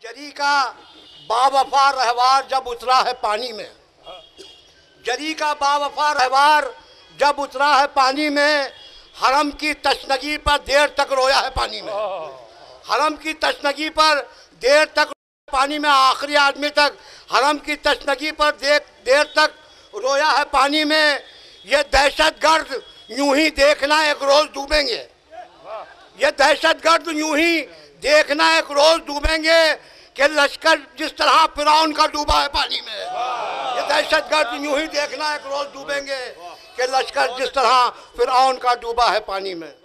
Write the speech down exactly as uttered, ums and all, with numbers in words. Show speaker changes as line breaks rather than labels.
जरी का बावफा रहवार जब उतरा है पानी में, जरी का बावफा रहवार जब उतरा है पानी में, हरम की तशनगी पर देर तक रोया है पानी में। हरम की तशनगी पर देर तक पानी में, आखिरी आदमी तक हरम की तशनगी पर देर देर तक रोया है पानी में। ये दहशतगर्द यूं ही देखना एक रोज डूबेंगे, ये दहशतगर्द यूं ही देखना एक रोज डूबेंगे कि लश्कर जिस तरह फिरौन का डूबा है पानी में। ये दहशतगर्द यूं ही देखना एक रोज डूबेंगे कि लश्कर जिस तरह फिरौन का डूबा है पानी में।